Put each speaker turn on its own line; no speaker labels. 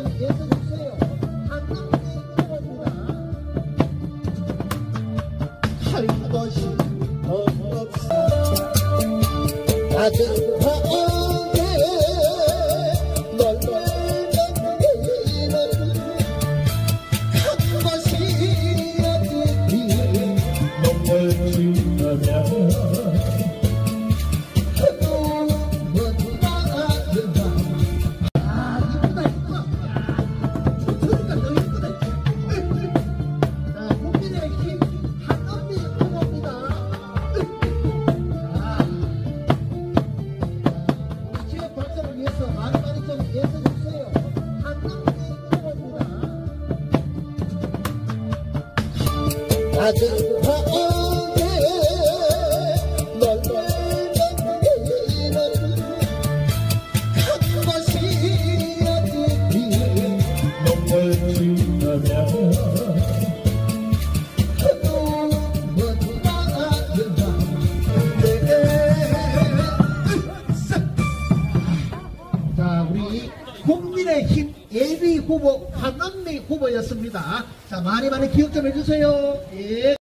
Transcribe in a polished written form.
예서주세요. 한남기 후보입니다. 할 것이 없어 따뜻하게 널 멀던 내일은 한 것이었지
넌걸 지나면
따뜻하게 널 멀던 내일은 한 것이었지
넌걸 지나면
자, 우리 국민의힘 예비 후보 한남미 후보였습니다. 자, 많이 기억 좀 해주세요. 예.